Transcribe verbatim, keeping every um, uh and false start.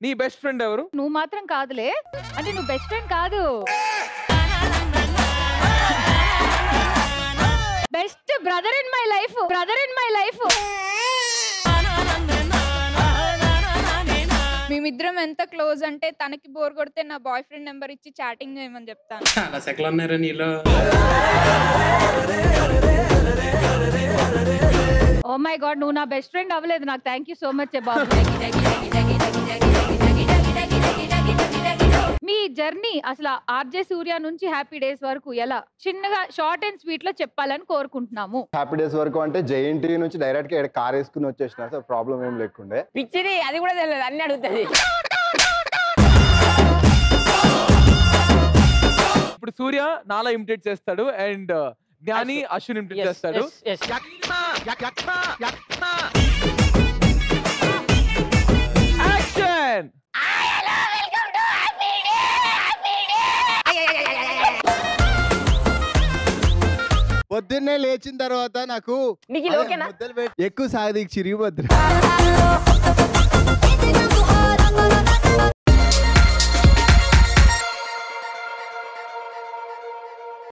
నీ best friend ఎవరు? నువ్వు మాత్రం కాదులే, అంటే నువ్వు బెస్ట్ ఫ్రెండ్ కాదు, best brother in my life, brother in my life. మేమిద్దరం ఎంత క్లోజ్ అంటే తనకి బోర్ కొడితే నా బాయ్ ఫ్రెండ్ నెంబర్ ఇచ్చి చాటింగ్ చేయమని చెప్తాను. చాలా సెకలు ఉన్నారా నీలో? ఓ మై గాడ్, నువ్వు నా బెస్ట్ ఫ్రెండ్ అవ్వలేదు నాకు. థ్యాంక్ యూ సో మచ్ బాబు. మీ జర్నీ అసలు ఆర్జే సూర్య నుంచి హ్యాపీ డేస్ వరకు ఎలా చిన్నగా షార్ట్ అండ్ స్వీట్ లో చెప్పాలని కోరుకుంటున్నాము. హ్యాపీ డేస్ వరకు అంటే జేఎన్టీ నుంచి డైరెక్ట్ గా కార్ వేసుకుని వచ్చేసిన, సో ప్రాబ్లం ఏం లేకుండే. పిచ్చిది అది కూడా తెలియదు, అన్ని అడుగుతుంది. ఇప్పుడు సూర్య నాలా ఇమిటేట్ చేస్తాడు అండ్ జ్ఞాని అశ్విన్ ఇమిటేట్ చేస్తాడు. యాక్షన్. పొద్దున్నే లేచిన తర్వాత నాకు ఎక్కువ సాగదీకి చిరిగిపోద్ది.